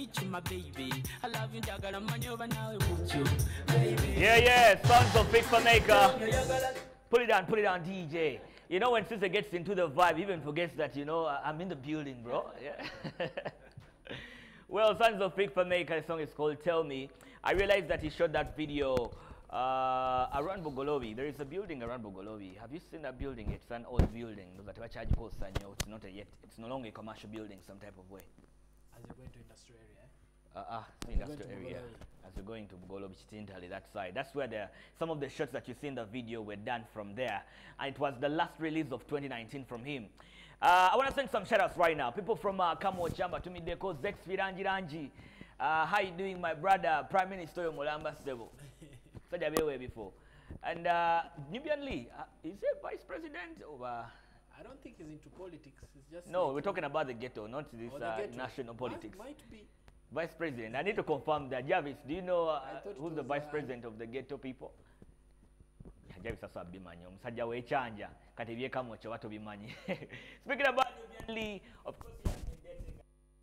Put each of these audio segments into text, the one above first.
meet you, my baby. I love you, Jagala Manova now with you, baby. Yeah, Sons of Big Maker. Put it on, DJ. You know, when sister gets into the vibe, even forgets that, you know, I'm in the building, bro. Yeah. Well, Sons of Big Maker, the song is called Tell Me. I realized that he shot that video around Bogolobi. There is a building around Bogolobi. Have you seen that building? It's an old building. It's not yet. It's no longer a commercial building, some type of way. As you're going to industrial area? Industrial area. As you're going to Bogolobi, Chitintali, that side. That's where some of the shots that you see in the video were done from there. And it was the last release of 2019 from him. I want to send some shout-outs right now. People from Kamo Chamba, Tumideko, Zex Viranji. How you doing, my brother, Prime Minister Mulamba Stable? Said away before. And Nubian Lee, is he vice president or? I don't think he's into politics. He's just. No, we're talking about the ghetto, not this national politics. Might be. Vice president. I need to confirm that. Jarvis, do you know who's the vice president of the ghetto people? Jarvis also bimanyi. Omusajja wechanja kati byekamu kyo bato bimanyi. Speaking about Nubian Lee, of course he has been dating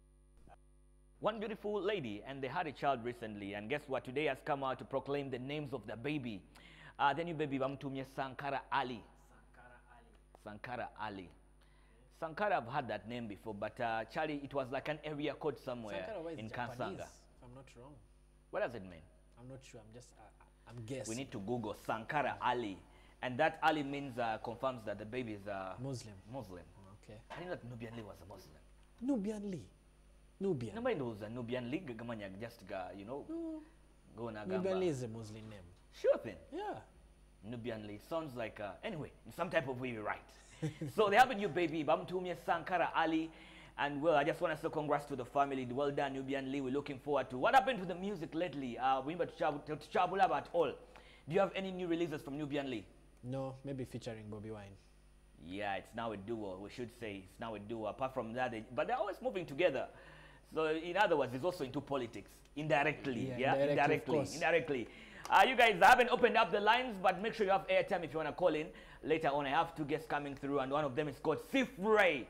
one beautiful lady, and they had a child recently. And guess what? Today has come out to proclaim the names of the baby. The new baby, Bamtumye Sankara Ali. Sankara Ali. Sankara, I've had that name before, but Charlie, it was like an area code somewhere in Kansanga. If I'm not wrong. What does it mean? I'm not sure. I'm guessing. We need to Google Sankara Ali, and that Ali means confirms that the baby is Muslim. Okay. I didn't know that Nubian Lee was a Muslim. Nubian Lee. Nubian. Nobody knows Nubian Lee. Just you know. Go na Nubian Lee is a Muslim name. Sure thing. Yeah. Nubian Lee sounds like anyway, in some type of way you're right. So they have a new baby, Bamtumye Sankara Ali, and well, I just want to say congrats to the family. Well done, Nubian Lee. We're looking forward to what happened to the music lately. We need to Chabula at all. Do you have any new releases from Nubian Lee? No, maybe featuring Bobby Wine. Yeah, it's now a duo. We should say it's now a duo. Apart from that, but they're always moving together. So in other words, he's also into politics indirectly. Yeah, indirectly. You guys haven't opened up the lines, but make sure you have airtime if you want to call in. Later on, I have two guests coming through, and one of them is called Sif Ray.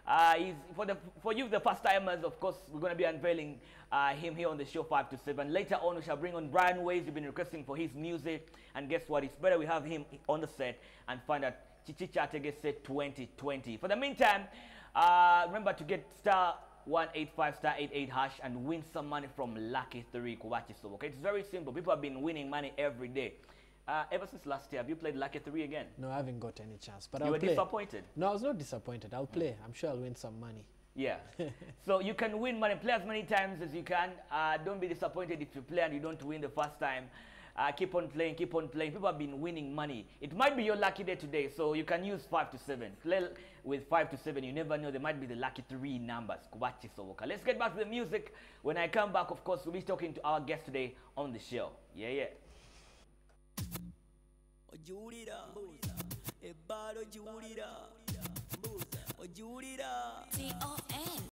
For you, the first timers, of course, we're going to be unveiling him here on the show 5 to 7. Later on, we shall bring on Brian Ways. You've been requesting for his music, and guess what? It's better we have him on the set and find out Chichicha Tege set 2020. For the meantime, remember to get star 185 star 88 hash and win some money from Lucky 3 Kuwachi So. Okay, it's very simple. People have been winning money every day. Ever since last year, have you played Lucky 3 again? No, I haven't got any chance. But you were disappointed? No, I was not disappointed. I'll play. I'm sure I'll win some money. Yeah. So you can win money. Play as many times as you can. Don't be disappointed if you play and you don't win the first time. Keep on playing, keep on playing. People have been winning money. It might be your lucky day today, so you can use 5 to 7. Play with 5 to 7. You never know. There might be the lucky 3 numbers. Let's get back to the music. When I come back, of course, we'll be talking to our guest today on the show. Yeah. T-O-N